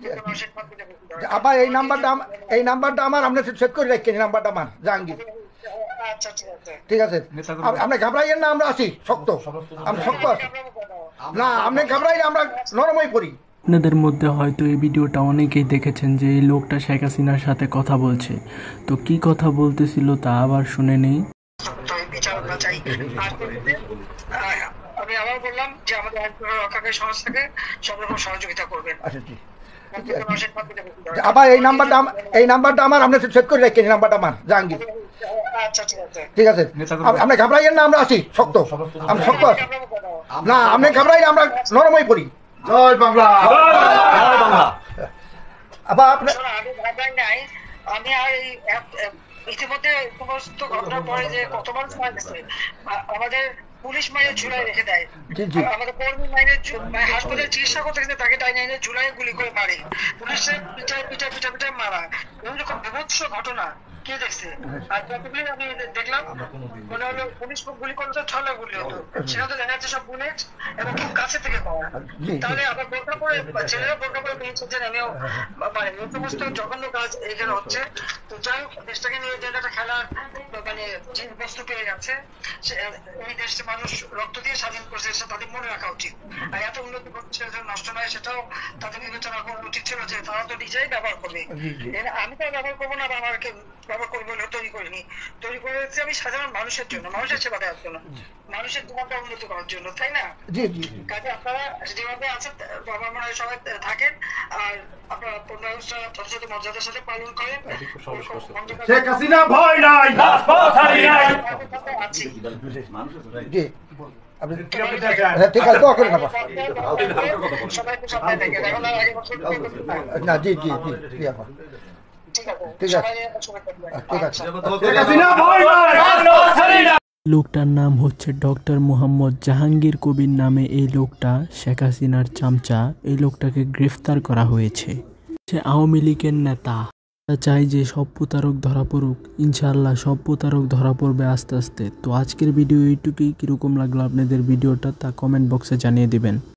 আবার এই নাম্বারটা আমার আপনি সেভ করে রাখেন। এই নাম্বারটা আমার জাহাঙ্গীর। ঠিক আছে, আপনি ঘাবড়াইয়েন না, আমরা আছি শক্ত, আমরা শক্ত আছি না, আপনি ঘাবড়াইলে আমরা নরমই করি। আপনাদের মধ্যে হয়তো এই ভিডিওটা অনেকেই দেখেছেন যে এই লোকটা শেখ হাসিনার সাথে কথা বলছে। তো কি কথা বলতেছিল তা আবার শুনে নেই। আমি আবার বললাম যে আমাদের আইন রক্ষাকারী সংস্থাকে সব রকম সহযোগিতা করবেন। আবার এই নাম্বারটা আমার আপনি সেভ করে রাখেন। এই নাম্বারটা আমার জাহাঙ্গীর। ঠিক আছে, আপনি ঘাবড়াইয়েন না, আমরা আছি শক্ত, আমরা শক্ত আছি না, আপনি ঘাবড়াইলে আমরা নরমই করি। জয় বাংলা। আবার আমি আর ইতিমধ্যে সমস্ত ঘটনার পরে যে কত মানুষ মারা গেছে, আমাদের পুলিশ মাইনে ঝুলাই রেখে দেয়, আমাদের কর্মী মাইনে হাসপাতালে চিকিৎসা করতে গেছে তাকে টাইনে ঝুলাই গুলি করে মারে, পুলিশের পিঠা মারা, এরকম বিভৎস ঘটনা কে দেখছে? আর যতগুলি আমি দেখলাম মনে হলো পুলিশ গুলি করতে ছলে গুলি হতো, সেখানে তো দেখা যাচ্ছে সব বুলেট এবং খুব কাছে থেকে পাওয়া। তাহলে আবার বোরকা পরে ছেলেরা বোরকা পরে বেরিয়েছে যে আমিও মানে এই সমস্ত জঘন্য কাজ এখানে হচ্ছে। তো যাই হোক, দেশটাকে নিয়ে যে একটা খেলার মানে যে বস্তু পেয়ে গেছে, এই দেশে মানুষ রক্ত দিয়ে স্বাধীন করছে, সেটা তাদের মনে রাখা উচিত। আর এত উন্নতি করছে নষ্ট নয়, সেটাও তাদের বিবেচনা করা উচিত ছিল যে তারা তো নিজেই ব্যবহার করবে। আমি তো ব্যবহার করবো না, বা আমাকে ব্যবহার করবো বলে তৈরি করিনি, তৈরি করেছি আমি সাধারণ মানুষের জন্য, মানুষের সেবা দেওয়ার জন্য, মানুষের জীবনটা উন্নতি করার জন্য, তাই না? কাজে আপনারা যেভাবে আছেন বাবা মনে হয় সবাই থাকেন, আর আপনারা পূর্ণাবস্থা যথাযথ মর্যাদার সাথে পালন করেন। শেখ হাসিনা ভয় নাই, আছি। ঠিক আছে, দোয়া করেন সবাই তো সামনে থাকেন এখন, আর আগে বছর না। জি জি জি, ঠিক আছে, ঠিক আছে। লোকটার নাম হচ্ছে ডক্টর মোহাম্মদ জাহাঙ্গীর কবির নামে এই লোকটা শেখ হাসিনার চামচা। এই লোকটাকে গ্রেফতার করা হয়েছে। সে আওয়ামী লীগের নেতা। চাই যে সব প্রতারক ধরা পড়ুক, ইনশাআল্লাহ সব প্রতারক ধরা পড়বে আস্তে আস্তে। তো আজকের ভিডিও এইটুকুই। কিরকম লাগলো আপনাদের ভিডিওটা তা কমেন্ট বক্সে জানিয়ে দিবেন।